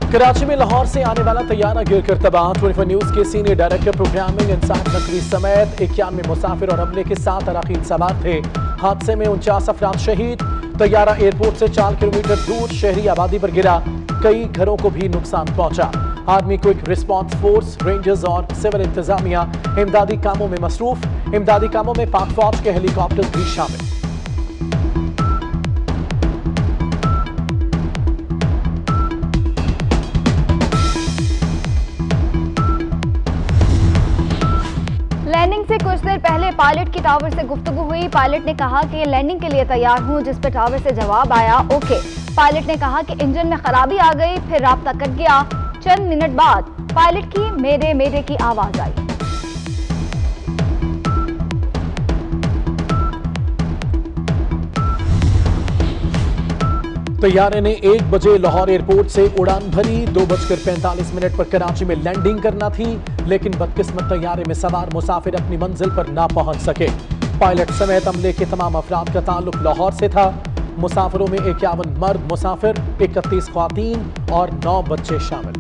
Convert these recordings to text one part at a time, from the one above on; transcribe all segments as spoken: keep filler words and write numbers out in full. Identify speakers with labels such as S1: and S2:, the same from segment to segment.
S1: कराची में लाहौर से आने वाला तैयारा गिरकर तबाह। चौबीस न्यूज के senior director programming Insaf Naqvi समेत इक्यानवे मुसाफिर और हमले के सात अराकीन सवार थे। हादसे में उनचास अफराद शहीद। तैयारा एयरपोर्ट से चार किलोमीटर दूर शहरी आबादी पर गिरा। कई घरों को भी नुकसान पहुंचा। Army quick response force, rangers और सिविल इंतजामिया इमदादी कामों में मसरूफ। इमदादी कामों में पाक फौज के हेलीकॉप्टर भी शामिल।
S2: लैंडिंग से कुछ देर पहले पायलट की टावर से गुफ्तगू हुई। पायलट ने कहा कि लैंडिंग के लिए तैयार हूं, जिस पर टावर से जवाब आया ओके। पायलट ने कहा कि इंजन में खराबी आ गई, फिर राब्ता कट गया। चंद मिनट बाद पायलट की मेरे मेरे की आवाज आई।
S1: तैयारे ने एक बजे लाहौर एयरपोर्ट से उड़ान भरी। दो बजकर पैंतालीस मिनट पर कराची में लैंडिंग करना थी, लेकिन बदकिस्मत तैयारे में सवार मुसाफिर अपनी मंजिल पर ना पहुंच सके। पायलट समेत अमले के तमाम अफराद का ताल्लुक लाहौर से था। मुसाफिरों में इक्यावन मर्द मुसाफिर, इकतीस ख्वातीन और नौ बच्चे शामिल।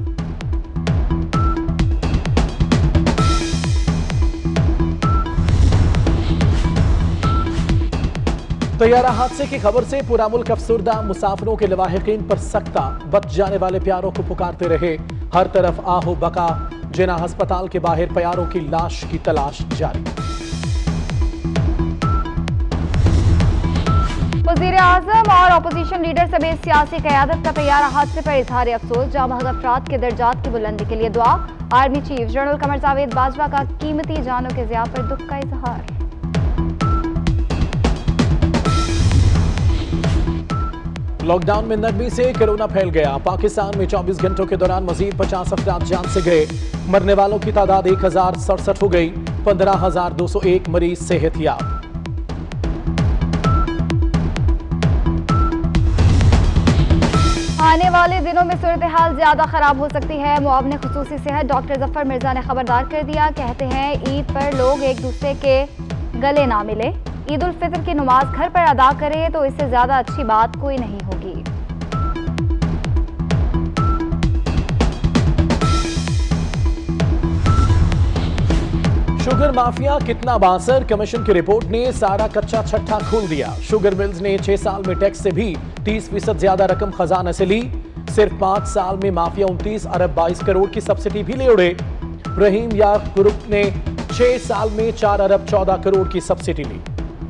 S1: तैयारा हादसे की खबर से पूरा मुल्क अफसुर्दा। मुसाफिरों के लवाहिकीन पर सख्ता। बच जाने वाले प्यारों को पुकारते रहे। हर तरफ आहो बका। जिना अस्पताल के बाहर प्यारों की लाश की तलाश जारी।
S2: वजीर आजम और अपोजिशन लीडर समेत सियासी क़यादत का तैयारा हादसे पर इजहार अफसोस। जामहक अफराद के दर्जात की बुलंदी के लिए दुआ। Army chief general Qamar Javed Bajwa का कीमती जानों के ज़िया पर दुख का इजहार।
S1: लॉकडाउन में नरमी से कोरोना फैल गया। पाकिस्तान में चौबीस घंटों के दौरान मजीद पचास अफराद जान से गए। मरने वालों की तादाद एक हजार सड़सठ हो गई। पंद्रह हजार दो सौ एक मरीज सेहतयाब।
S2: आने वाले दिनों में सूरत हाल ज्यादा खराब हो सकती है। मुआविन खुसूसी सेहत डॉक्टर जफर मिर्जा ने खबरदार कर दिया। कहते हैं ईद पर लोग एक दूसरे के गले ना मिले। ईद उल फितर की नमाज घर पर अदा करें तो इससे ज्यादा अच्छी बात कोई नहीं होगी।
S1: शुगर माफिया कितना बासर। कमीशन की रिपोर्ट ने सारा कच्चा छट्टा खोल दिया। शुगर मिल्स ने छह साल में टैक्स से भी तीस फीसद ज्यादा रकम खजाना से ली। सिर्फ पांच साल में माफिया उनतीस अरब बाईस करोड़ की सब्सिडी भी ले उड़े। रहीम यार ग्रुप ने छह साल में चार अरब चौदह करोड़ की सब्सिडी ली।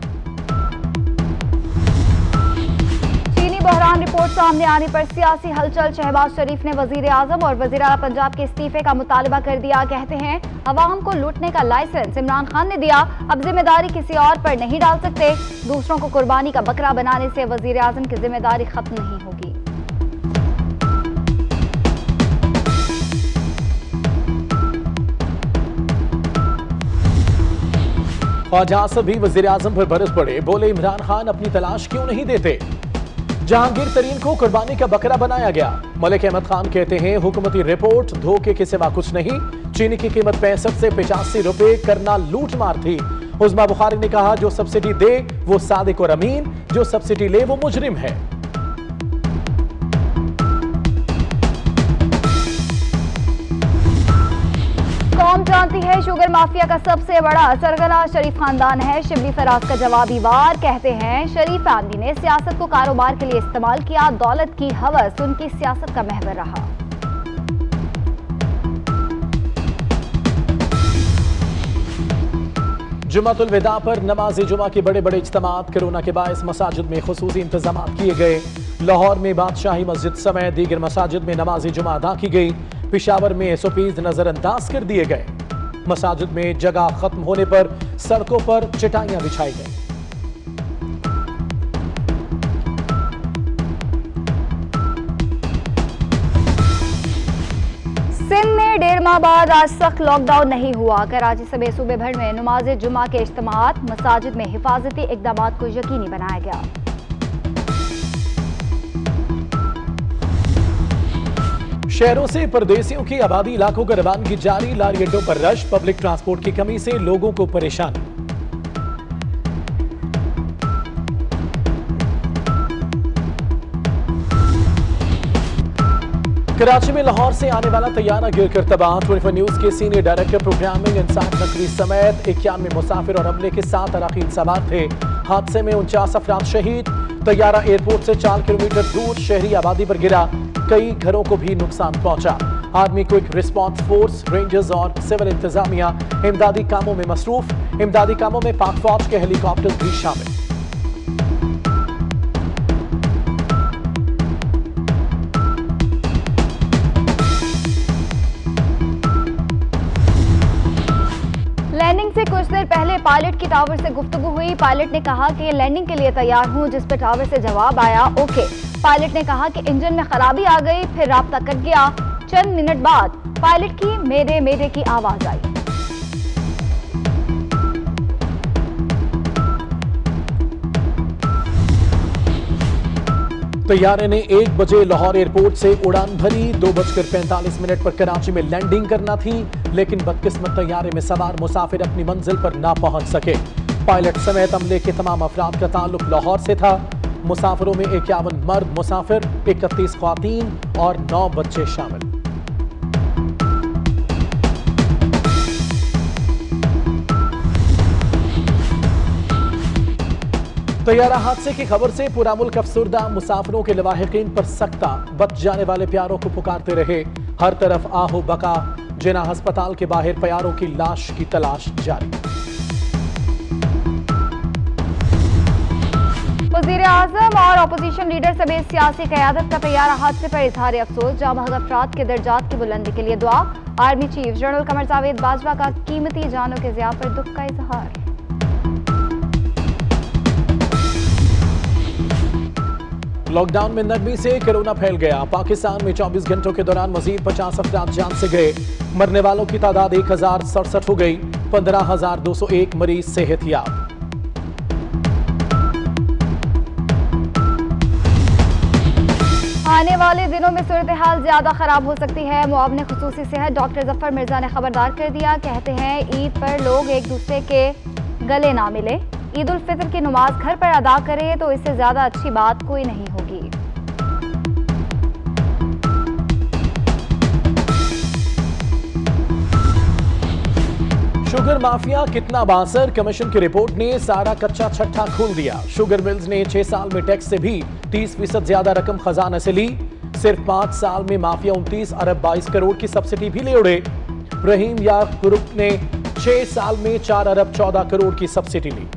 S2: बहरान रिपोर्ट सामने आने पर सियासी हलचल। शहबाज शरीफ ने वजीर आजम और वजीर आला पंजाब के इस्तीफे का मुतालबा कर दिया। कहते हैं अवाम को लूटने का लाइसेंस इमरान खान ने दिया, अब जिम्मेदारी किसी और पर नहीं डाल सकते। दूसरों को कुर्बानी का बकरा बनाने से वजीर आजम की जिम्मेदारी खत्म नहीं होगी।
S1: ख्वाजा आसिफ भी वजीर आजम पर बरस पड़े। बोले इमरान खान अपनी तलाश क्यों नहीं देते। जहांगीर तरीन को कुर्बानी का बकरा बनाया गया। मलिक अहमद खान कहते हैं हुकूमती रिपोर्ट धोखे के सिवा कुछ नहीं। चीनी की कीमत पैंसठ से पचासी रुपए करना लूट मार थी। उस्मा बुखारी ने कहा जो सब्सिडी दे वो सादिक और अमीन, जो सब्सिडी ले वो मुजरिम है।
S2: कौम जानती है शुगर माफिया का सबसे बड़ा सरगना शरीफ खानदान है। शिबली फराज का जवाबी वार। कहते हैं शरीफ फैमिली ने सियासत को कारोबार के लिए इस्तेमाल किया। दौलत की हवस उनकी सियासत का महवर रहा।
S1: जुमातुल विदा पर नमाज जुमा के बड़े बड़े इज्तिमात। कोरोना के बायस मसाजिद में खुसूसी इंतजाम किए गए। लाहौर में बादशाही मस्जिद समेत दीगर मसाजिद में नमाज जुमा अदा की गई। पिशावर में एसओपीज नजरअंदाज कर दिए गए। मसाजिद में जगह खत्म होने पर सड़कों पर चटाइयां बिछाई गई।
S2: सिंध में डेढ़ माह बाद आज सख्त लॉकडाउन नहीं हुआ। कराची समेत सूबे भर में नमाज जुमा के इज्तिमात। मसाजिद में हिफाजती इकदाम को यकीनी बनाया गया।
S1: शहरों से परदेसियों की आबादी इलाकों का रवानगी जारी। लारी अड्डों पर रश। पब्लिक ट्रांसपोर्ट की कमी से लोगों को परेशानी। कराची में लाहौर से आने वाला तैयारा गिरकर तबाह। चौबीस न्यूज के senior director programming Insaf Naqvi समेत इक्यानवे मुसाफिर और अमले के सात अरकान सवार थे। हादसे में उनचास अफराद शहीद। तैयारा एयरपोर्ट से चार किलोमीटर दूर शहरी आबादी पर गिरा। कई घरों को भी नुकसान पहुंचा। Army quick response force, rangers और सिविल इंतजामिया इमदादी कामों में मसरूफ। इमदादी कामों में पाक फौज के हेलीकॉप्टर भी शामिल।
S2: लैंडिंग से कुछ देर पहले पायलट की टावर से गुफ्तगू हुई। पायलट ने कहा कि लैंडिंग के लिए तैयार हूं, जिस पर टावर से जवाब आया ओके। पायलट ने कहा कि इंजन में खराबी आ गई, फिर राब्ता कट गया। चंद मिनट बाद पायलट की मेरे मेरे की आवाज आई।
S1: तैयारे ने एक बजे लाहौर एयरपोर्ट से उड़ान भरी। दो बजकर पैंतालीस मिनट पर कराची में लैंडिंग करना थी, लेकिन बदकिस्मत तैयारे में सवार मुसाफिर अपनी मंजिल पर ना पहुंच सके। पायलट समेत अमले के तमाम अफराद का ताल्लुक लाहौर से था। मुसाफिरों में इक्यावन मर्द मुसाफिर, इकतीस ख्वातीन और नौ बच्चे शामिल। तैयारा हादसे की खबर से पूरा मुल्क अफसुर्दा। मुसाफिरों के लवाहिकीन पर सख्ता। बच जाने वाले प्यारों को पुकारते रहे। हर तरफ आहो बका। जिना अस्पताल के बाहर प्यारों की लाश की तलाश जारी।
S2: वज़ीर आज़म और अपोजिशन लीडर समेत सियासी क़यादत का तैयारा हादसे पर इजहार अफसोस। जामहग अफराद के दर्जात की बुलंदी के लिए दुआ। Army chief general Qamar Javed Bajwa का कीमती जानों के ज़िया पर दुख का इजहार।
S1: लॉकडाउन में नरमी से कोरोना फैल गया। पाकिस्तान में चौबीस घंटों के दौरान मजीद पचास अफराद जान से गए। मरने वालों की तादाद एक हजार सड़सठ हो गई। पंद्रह हजार दो सौ एक मरीज सेहतयाब।
S2: आने वाले दिनों में सूरत हाल ज्यादा खराब हो सकती है। मुआविन खुसूसी सेहत डॉक्टर जफर मिर्जा ने खबरदार कर दिया। कहते हैं ईद पर लोग एक दूसरे के गले ना मिले। ईद उल फितर की नमाज घर पर अदा करें तो इससे ज्यादा अच्छी बात कोई नहीं होगी।
S1: शुगर माफिया कितना बासर। कमीशन की रिपोर्ट ने सारा कच्चा छट्टा खोल दिया। शुगर मिल्स ने छह साल में टैक्स से भी तीस फीसद ज्यादा रकम खजाना से ली। सिर्फ पांच साल में माफिया उनतीस अरब बाईस करोड़ की सब्सिडी भी ले उड़े। रहीम या ग्रुप ने छह साल में चार अरब चौदह करोड़ की सब्सिडी ली।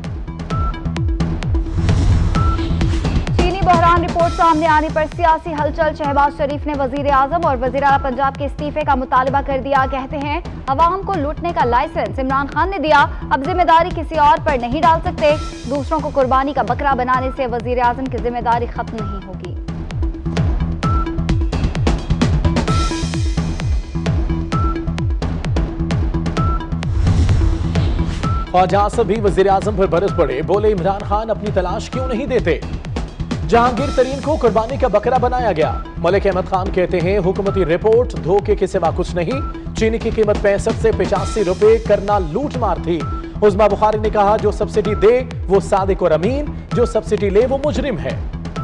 S2: बहरान रिपोर्ट सामने आने पर सियासी हलचल। शहबाज शरीफ ने वजीर आजम और वजीर आला पंजाब के इस्तीफे का मुतालबा कर दिया। कहते हैं अवाम को लूटने का लाइसेंस इमरान खान ने दिया, अब जिम्मेदारी किसी और पर नहीं डाल सकते। दूसरों को कुर्बानी का बकरा बनाने से वजीर आजम की जिम्मेदारी खत्म नहीं होगी।
S1: ख्वाजा आसिफ भी वजीर आजम पर बरस पड़े। बोले इमरान खान अपनी तलाश क्यों नहीं देते। जहांगीर तरीन को कुर्बानी का बकरा बनाया गया। मलिक अहमद खान कहते हैं हुकूमती रिपोर्ट धोखे के सिवा कुछ नहीं। चीनी की कीमत पैंसठ से पचासी रुपए करना लूट मार थी। उस्मा बुखारी ने कहा जो सब्सिडी दे वो सादिक और अमीन, जो सब्सिडी ले वो मुजरिम है।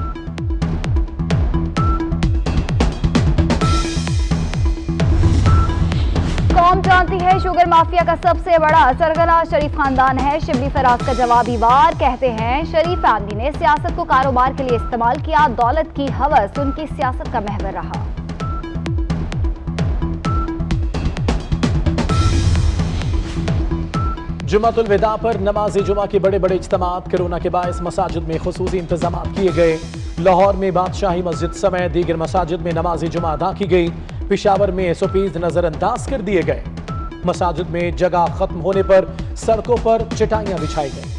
S2: कौम जानती है शुगर माफिया का सबसे बड़ा सरगना शरीफ खानदान है। शिबली फराज का जवाबी वार। कहते हैं शरीफ फैमिली ने सियासत को कारोबार के लिए इस्तेमाल किया। दौलत की हवस उनकी सियासत का महवर रहा।
S1: जुमातुल विदा पर नमाज जुमा के बड़े बड़े इज्तिमात। कोरोना के बायस मसाजिद में खुसूसी इंतजाम किए गए। लाहौर में बादशाही मस्जिद समेत दीगर मसाजिद में नमाज जुमा अदा की गई। पिशावर में एस ओ पीज नजरअंदाज कर दिए गए। मसाजिद में जगह खत्म होने पर सड़कों पर चटाइयां बिछाई गई।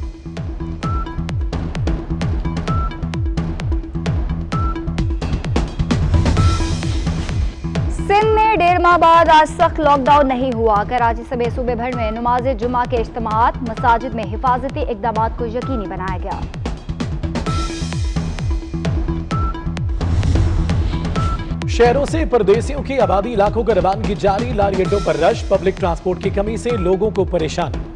S2: सिंध में डेढ़ माह बाद आज सख्त लॉकडाउन नहीं हुआ। कराची समेत सूबे भर में नमाज जुमा के इज्तिमात। मसाजिद में हिफाजती इकदाम को यकीनी बनाया गया।
S1: शहरों से परदेसियों की आबादी इलाकों का रवानगी जारी। लारी अड्डों पर रश। पब्लिक ट्रांसपोर्ट की कमी से लोगों को परेशानी।